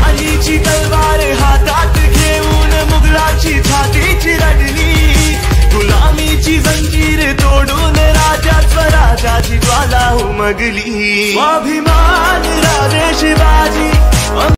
शिवाजीची तलवार हातात घेऊन मुघलाची छाती चिरडली, गुलामीची जंजीर तोडून राजा स्वराजाची ज्वाला उमगली. स्वाभिमान राजे शिवाजी